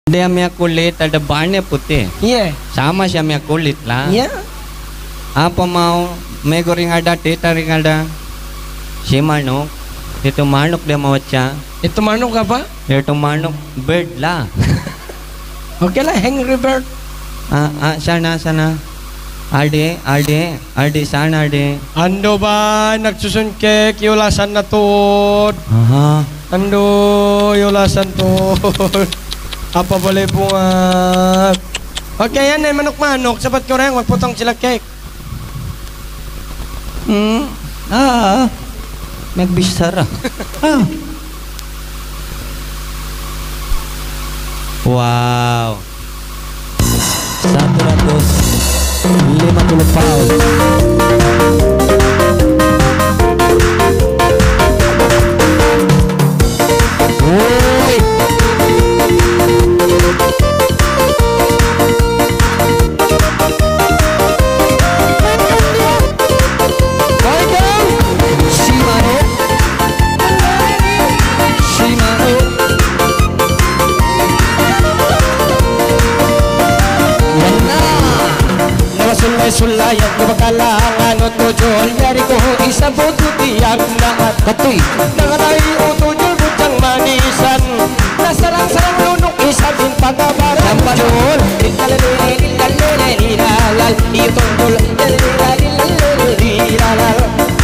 Dia mia kulit ada bannya putih. Iya. Sama sih mia kulit lah. Iya. Apa mau mego ring ada, tita ring ada. Si manuk. Itu manuk dia mau baca. Itu manuk apa? Itu manuk bird lah. Oke lah, Angry Bird. Sana. Aldi sana Aldi. Ando ba nagsusun kek yulasan na to. Aha. Ando yulasan to. Apa boleh bunga? Oke yan ay manok-manok. Sabat ko rin, magputong sila cake. Nagbisara. Wow. 150 pound. Sulayan ko bakalangan o tujol yari ko isabot ko tiyag lahat Katoy. Nangatay o tujol butang manisan Nasarang-sarang lunok isabing pagabaran Sampajol Ilalalilalalilalal Iyo tujol Ilalalilalalilalal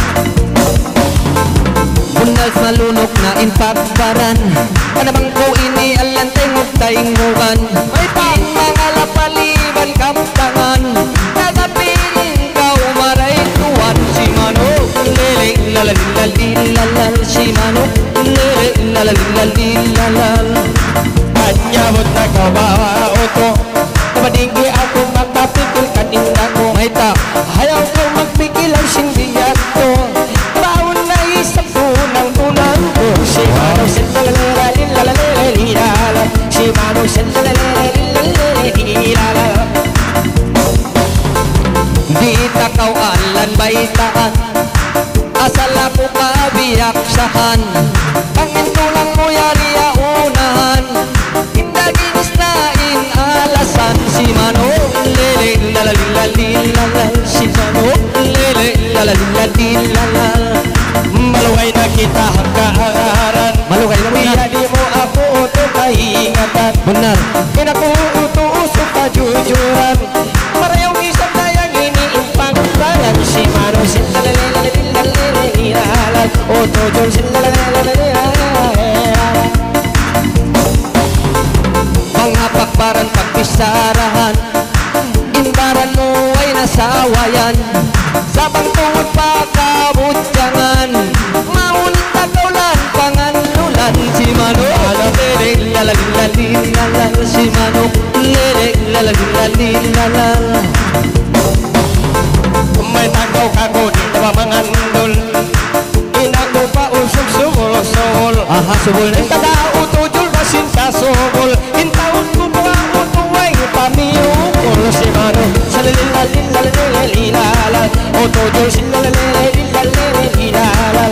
Bunal malunok na impagbaran. Ano bang ko ini alantay mo taingugan. May mga lapaliban kamtangan Nagapiling ka umaray tuwan. Si manok lele lalalilalilal. Si manok lele lalalilalilal. Anyabot na kawawa oto Kapadigi ako magpapikil kanina ko Maita. Ayaw ko magpikil ang sindiyak ko Baon na isang tunang tunan ko Si Manong Sendalalalilalalilalal Si Manong Sendalalalilalalilalal Di takaw alan baitaan. Asal ako pabiyaksahan. Pangin tulang mo yari unahan. Indaginis na alasan. Si manok lele lalalilalilal. Si manok lele lalalilalilal. Maluway na kita hangkaaran Malugay na Kuya di mo ako uto kaingatan Benar. Kinakuuto-uso kajujuran Marayong isang dayang iniimpang bayan Si Manong Sendalalalilalalilalal O tujol Sendalalalilalalilalal Pangapakbaran pagpisarahan. Imbaran mo ay nasawayan. Sa bangtungod pakabudyangan. Maunta kaulan panganulan. Si manok lele lalalilalilal. Si manok lele lalalilalilal. May tanggaw kako di na mangandol Inako pa usog sumol-sumol Aha, subol na. Tadao tujol basin kasugol Intaon ko mga utuway pamiyukol Si Manong Sendalalalilalalilalal O tujol Sendalalalilalalilalal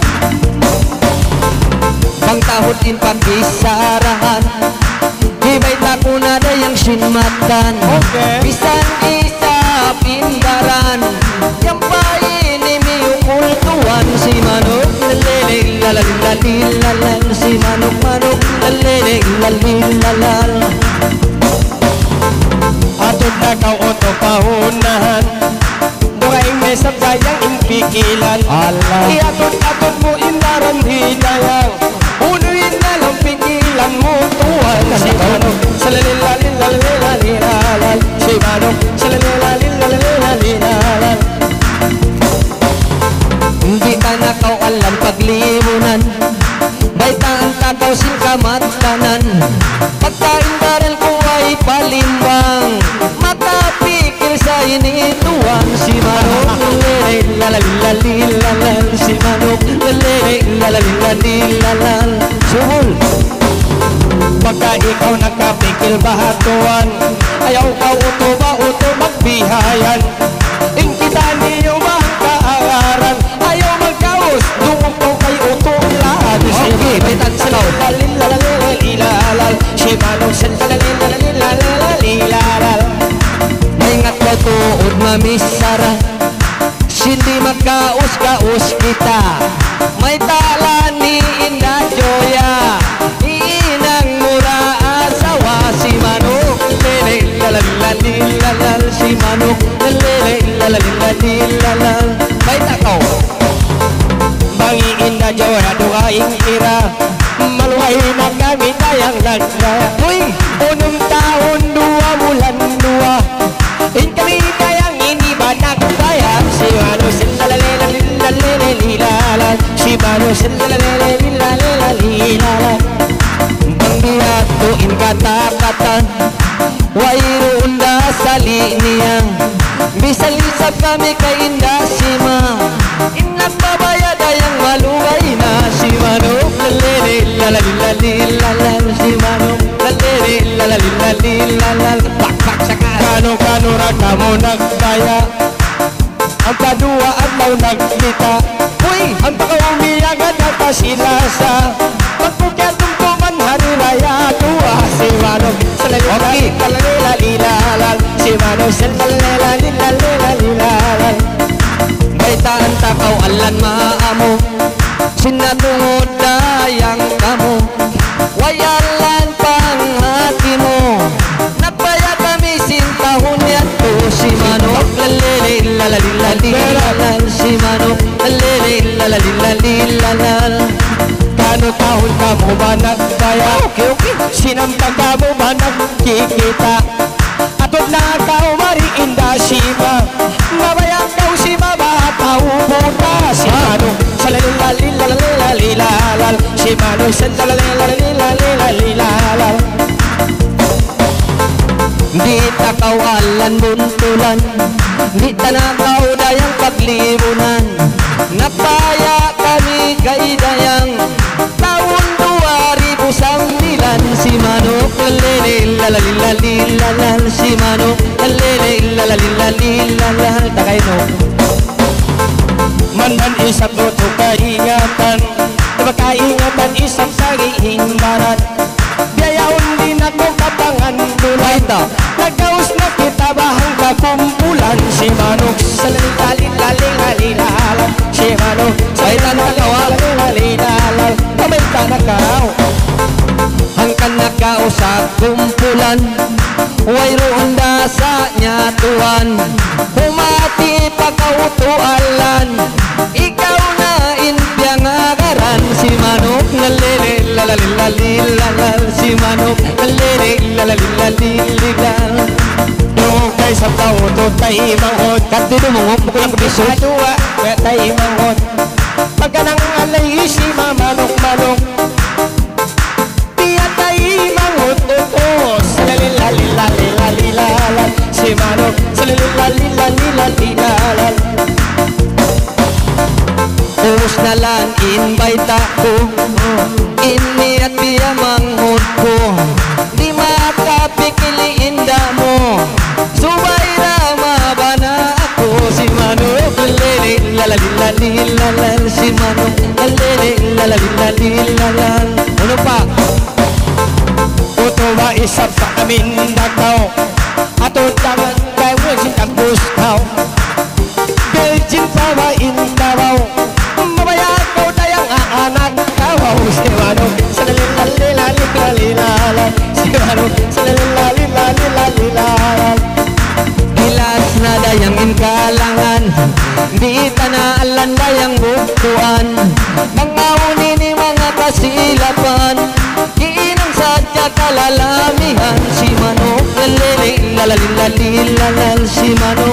Pangtahod in pagkisarahan. Iba'y tako na dayang sinmatan. Okay. Bisan isa pindaran. Yang pain imiukul tuwan. Si manok lele lalalilalilal. Si manok lele lalalilalal. Atod na ka oto pahunahan Dungay may sabdayang impikilan Allah. Iatod-atod mo indaran hidayang Unuin na lang pikilan mo tuwan Si Manong Sendalalalilalalilalal Si Manong Sendalalalilalalilalal Hindi ka na kau alam paglimunan. Baita ang takaw sin kamatanan. Pagkaindaran ko ay palimbang. Matapikil sa inituan. Si manok lele lalalilalilal. Si manok lele lalalilalilal. Subol. Pagka ikaw nakapikil bahatuan Ayaw ka uto ba uto magbihayan Ingkita niyo ba ang kaagaran Ayaw magkaos Dungog ko kay uto lahat Okay, may tagsaw. Si Manong Sendalalalilalal joya doaing kira maluway na kami tayang nagdaya. Uy, unong taon, 2 bulan 2 in kami tayang iniba nagdaya. Si Manu sindalalelalilalalilalan, si Manu sindalalelalilalalilalan. Bangiyatuin kata-katan wairoon da sa liniyang bisalisap kami kay inda Shima. Inagbabayad ayang malugay na si Manok. Lalere lalalilalilal si Manok. Lalere lalalilalilal. Pakpak sa kano-kano ra kamo nagdaya. Ang kadua at daw nagkita. Uy, ang pakaumiyagan at pasilasa. Pagpukyatong kuman hari raya tuwa si Manok. Salalalilalalilalal si Manok. Salalalilalalilalal. Baitaan takaw alan maamo sinatungod dayang kamo wayalan panghati mo nagbayad kami sintahon yato si Manok. Lalele lalalilalilal si Manok. Lalele lalalilalilal. Kano tahon ka mo ba nagkaya? Okay. Sinampag ka mo ba nagkikita? Atod na ka umariin da Shima. Mabayang daw si mabataw puta si Manok. Salalalilalalilalal si Manok. Salalalilalalilalal. Di takawalan buntulan, di tanakaw dayang paglibunan. Napaya kami kay dayang taon 2009 si Manok. Lalele lalalilalilal si Manok. Lalele lalalilalilal. Takay no mandan isang luto kaingatan, diba kaingatan isang sagiingbaran. Biyayaon din ako katangan dulay ta. Nagaus na kita bahang kakumpulan si Manok. Salalalilalalilalal si Manok. Salalalilalalilalal. Kamay ka nakaw hangkan nakaw sa kumpulan wayroon da sa nyatuan. Humati pagkautualan ikaw na inpiyang agaran si Manok. Lalele lalalilalilal si Manok. Lalele lalalilalilal. Dugay sa tao to tayo mangod kasi dumungok mo kung biso dua tayo mangod pagkanang alay si Manok. Tiya tayo mangod o salalalilalalilalal si Manok. Salalalilalalilalal. Ubus na lang invite ako ini at biya manghod ko. Di makapikiliin da mo subay na mabana ako si Manok. Lalele lalalilalilal si Manok. Lalele lalalilalilal. Ano pa? Uto ba isap sa amin dakaw ato tangan kay Virgin Kagustaw. Virgin pa ba indabaw mabayag ko dayang anak kawaw si Manok. Salalalilalalilalal si Manok. Salalalilalalilalal. Gilas na dayang inkalangan di tanaalan dayang buktuan. Mga uni ni mga kasilapan iinang sadya kalalamihan si Manok. Lalele lalalilalilal si Manok.